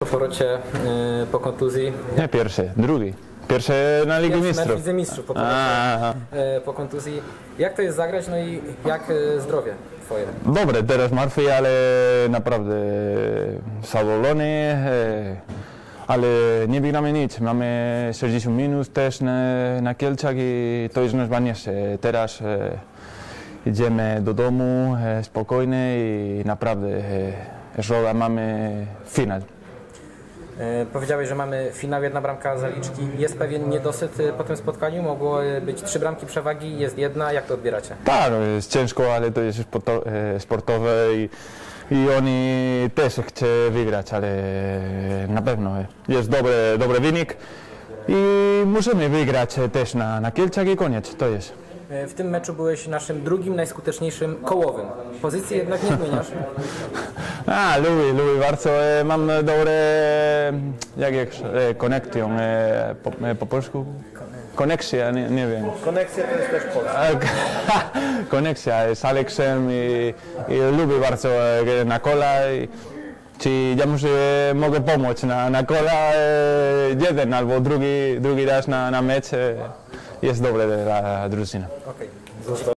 Po powrocie po kontuzji. Nie pierwszy, drugi. Pierwszy na Lidze Mistrzów. Na Lidze Mistrzów po kontuzji. Jak to jest zagrać, no i jak zdrowie twoje? Dobre, teraz martwy, ale naprawdę zadowolony. Ale nie wygramy nic. Mamy 60 minut też na Kielczach i to jest najważniejsze. Teraz idziemy do domu spokojnie i naprawdę środa mamy finał. Powiedziałeś, że mamy finał, 1 bramka zaliczki. Jest pewien niedosyt po tym spotkaniu? Mogło być 3 bramki przewagi, jest 1. Jak to odbieracie? Tak, jest ciężko, ale to jest sportowe i oni też chcą wygrać, ale na pewno jest dobry wynik i musimy wygrać też na Kielczach i koniec, to jest. W tym meczu byłeś naszym drugim najskuteczniejszym kołowym. Pozycji jednak nie zmieniasz. Lubię bardzo. Mam dobre, konekcję po polsku. Koneksja, nie wiem. Koneksja to jest też polska. Koneksja z Aleksem i lubię bardzo na kola. Czy ja mogę pomóc na kola jeden albo drugi raz na mecz. Jest dobre dla drużyny. Okay.